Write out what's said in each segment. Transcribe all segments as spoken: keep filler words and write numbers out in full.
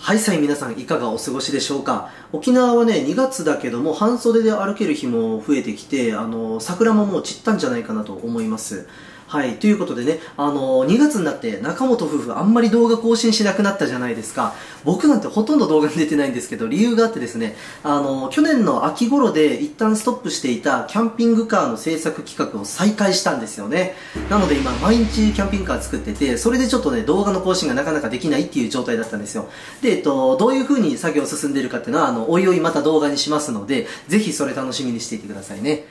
はい、さい皆さんいかがお過ごしでしょうか。沖縄はね、にがつだけども半袖で歩ける日も増えてきて、あの、桜ももう散ったんじゃないかなと思います。はい、ということでね、あの、にがつになって中本夫婦あんまり動画更新しなくなったじゃないですか。僕なんてほとんど動画に出てないんですけど、理由があってですね、あの、去年の秋頃で一旦ストップしていたキャンピングカーの制作企画を再開したんですよね。なので今毎日キャンピングカー作ってて、それでちょっとね、動画の更新がなかなかできないっていう状態だったんですよ。で、えっと、どういう風に作業進んでるかっていうのは、あの、おいおいまた動画にしますので、ぜひそれ楽しみにしていてくださいね。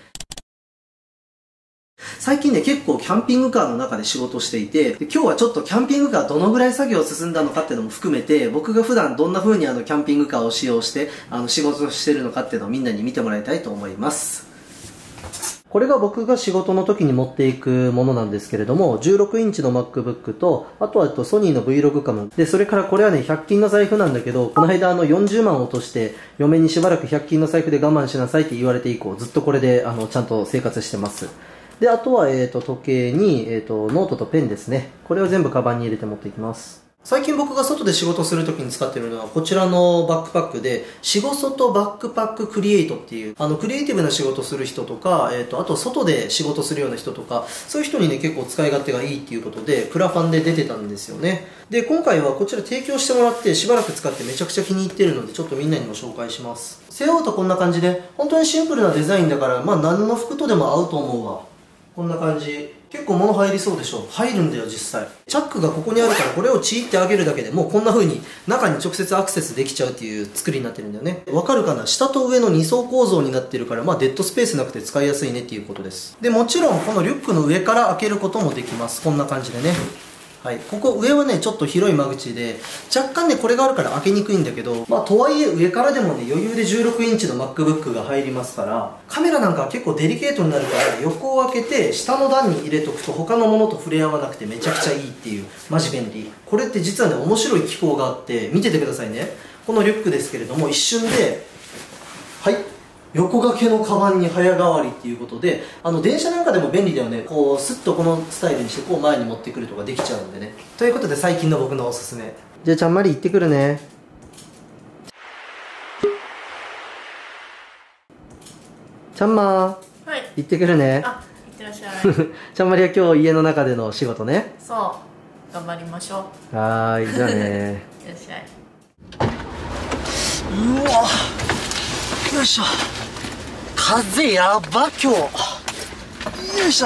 最近ね、結構キャンピングカーの中で仕事していて、で今日はちょっとキャンピングカーどのぐらい作業進んだのかっていうのも含めて、僕が普段どんな風にあのキャンピングカーを使用して、あの仕事してるのかっていうのをみんなに見てもらいたいと思います。これが僕が仕事の時に持っていくものなんですけれども、じゅうろくインチの MacBook と、あとはソニーの Vlog カム。で、それからこれはね、ひゃく均の財布なんだけど、この間あのよんじゅうまん落として、嫁にしばらくひゃく均の財布で我慢しなさいって言われて以降、ずっとこれであのちゃんと生活してます。で、あとは、えっと、時計に、えっと、ノートとペンですね。これを全部カバンに入れて持っていきます。最近僕が外で仕事するときに使っているのは、こちらのバックパックで、仕事とバックパッククリエイトっていう、あの、クリエイティブな仕事する人とか、えっと、あと外で仕事するような人とか、そういう人にね、結構使い勝手がいいっていうことで、クラファンで出てたんですよね。で、今回はこちら提供してもらって、しばらく使ってめちゃくちゃ気に入ってるので、ちょっとみんなにも紹介します。背負うとこんな感じで、本当にシンプルなデザインだから、まあ、何の服とでも合うと思うわ。こんな感じ。結構物入りそうでしょ。入るんだよ実際。チャックがここにあるから、これをチーって上げるだけでもうこんな風に中に直接アクセスできちゃうっていう作りになってるんだよね。わかるかな？下と上のに層構造になってるから、まあデッドスペースなくて使いやすいねっていうことです。で、もちろんこのリュックの上から開けることもできます。こんな感じでね。はい、ここ上はねちょっと広い間口で若干ねこれがあるから開けにくいんだけど、まあとはいえ上からでもね余裕でじゅうろくインチの MacBook が入りますから、カメラなんかは結構デリケートになるから横を開けて下の段に入れとくと他のものと触れ合わなくてめちゃくちゃいいっていう、マジ便利。これって実はね面白い機構があって、見ててくださいね。このリュックですけれども一瞬ではい横掛けのカバンに早変わりっていうことで、あの電車なんかでも便利だよね。こうスッとこのスタイルにしてこう前に持ってくるとかできちゃうんでね。ということで最近の僕のおすすめ。じゃあちゃんまり行ってくるね。ちゃんまー、はい、行ってくるね。 あ、行ってらっしゃい。 ちゃんまりは今日家の中での仕事ね。 そう頑張りましょう。はーい、じゃあねいらっしゃい。 うわよいしょ、風やば今日。よいしょ。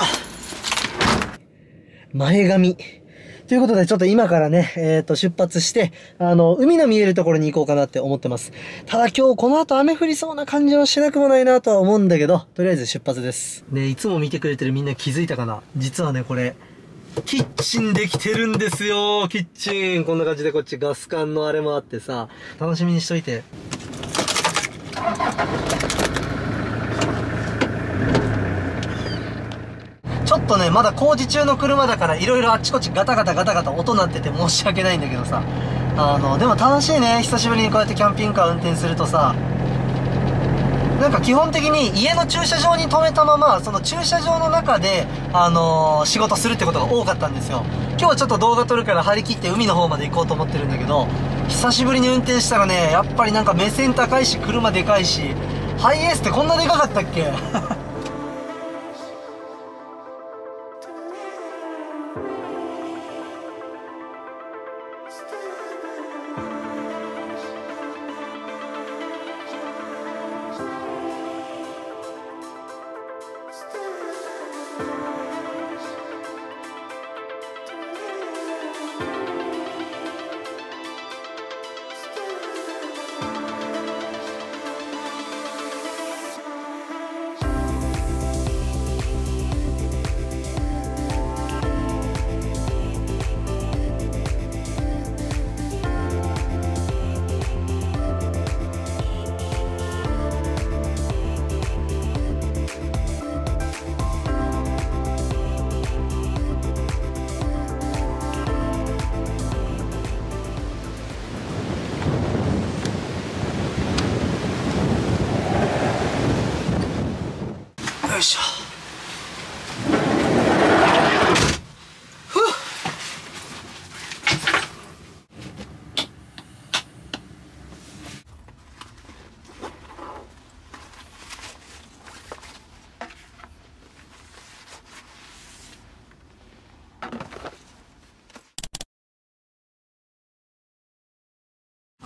前髪。ということで、ちょっと今からね、えっと、出発して、あの、海の見えるところに行こうかなって思ってます。ただ今日この後雨降りそうな感じはしなくもないなとは思うんだけど、とりあえず出発です。ね、いつも見てくれてるみんな気づいたかな？実はね、これ、キッチンできてるんですよ、キッチン。こんな感じでこっちガス管のあれもあってさ、楽しみにしといて。ちょっとね、まだ工事中の車だから、いろいろあっちこっちガタガタガタガタ音鳴ってて申し訳ないんだけどさ。あの、でも楽しいね。久しぶりにこうやってキャンピングカー運転するとさ、なんか基本的に家の駐車場に止めたまま、その駐車場の中で、あのー、仕事するってことが多かったんですよ。今日はちょっと動画撮るから張り切って海の方まで行こうと思ってるんだけど、久しぶりに運転したらね、やっぱりなんか目線高いし、車でかいし、ハイエースってこんなでかかったっけ？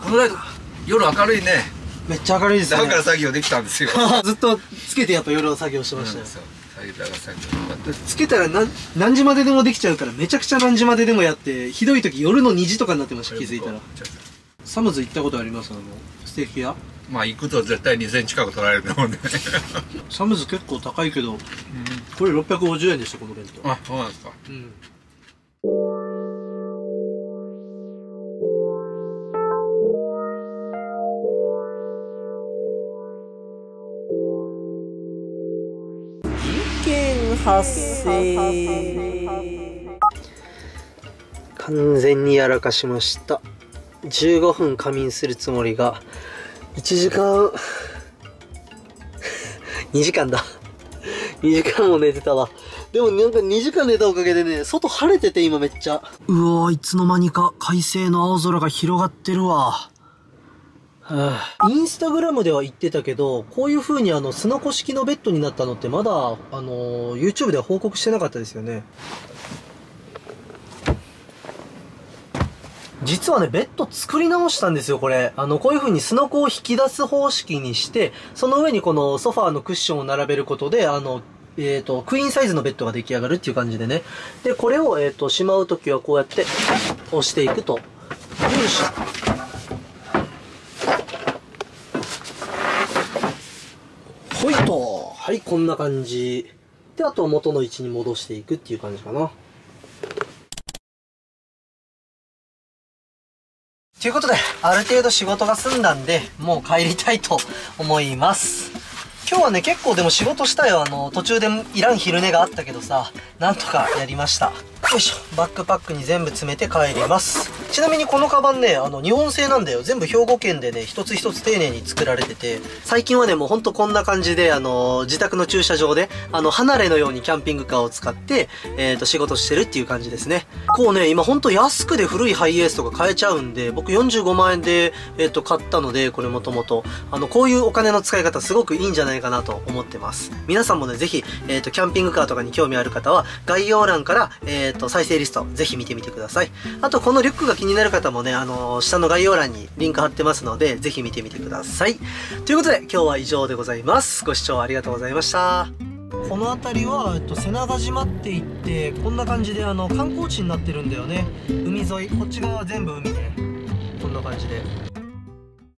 このライト夜明るいね。 めっちゃ明るいですね。 だから作業できたんですよ。 ずっとつけてやっぱ夜の作業してましたよ。 うん、そうだから作業よかった。 つけたら何何時まででもできちゃうから、めちゃくちゃ何時まででもやって、ひどい時夜のにじとかになってました。気づいたら。サムズ行ったことあります？あのステーキ屋。 まあ行くと絶対にせん近く取られると思うんでね。 サムズ結構高いけど、うん、これろっぴゃくごじゅうえんでした、この弁当。 あ、そうなんですか。うん。 事件発生。完全にやらかしました。じゅうごふん仮眠するつもりがいちじかんにじかんだ。にじかんも寝てたわ。でもなんかにじかん寝たおかげでね、外晴れてて今めっちゃ。うわー、いつの間にか快晴の青空が広がってるわ。はあ、インスタグラムでは言ってたけど、こういう風にあの、すのこ式のベッドになったのってまだ、あのー、YouTube では報告してなかったですよね。実はね、ベッド作り直したんですよ、これ。あの、こういう風にすのこを引き出す方式にして、その上にこのソファーのクッションを並べることで、あの、えっと、クイーンサイズのベッドが出来上がるっていう感じでね。で、これを、えっと、しまうときはこうやって、押していくと。よいしょ。ほいと。はい、こんな感じ。で、あとは元の位置に戻していくっていう感じかな。ということで、ある程度仕事が済んだんで、もう帰りたいと思います。今日はね、結構でも仕事したよ。あの、途中でいらん昼寝があったけどさ、なんとかやりました。よいしょ。バックパックに全部詰めて帰ります。ちなみにこのカバンね、あの、日本製なんだよ。全部兵庫県でね、一つ一つ丁寧に作られてて、最近はね、もうほんとこんな感じで、あの、自宅の駐車場で、あの、離れのようにキャンピングカーを使って、えっと、仕事してるっていう感じですね。こうね、今ほんと安くで古いハイエースとか買えちゃうんで、僕よんじゅうごまんえんで、えっと、買ったので、これもともと、あの、こういうお金の使い方すごくいいんじゃないかなと思ってます。皆さんもね、ぜひ、えっと、キャンピングカーとかに興味ある方は、概要欄から、えっと、再生リスト、ぜひ見てみてください。あと、このリュックが気になる方もね、あのー、下の概要欄にリンク貼ってますので、ぜひ見てみてください。ということで、今日は以上でございます。ご視聴ありがとうございました。この辺りは、えっと、瀬長島って言って、こんな感じで、あの、観光地になってるんだよね。海沿い、こっち側は全部海で、こんな感じで。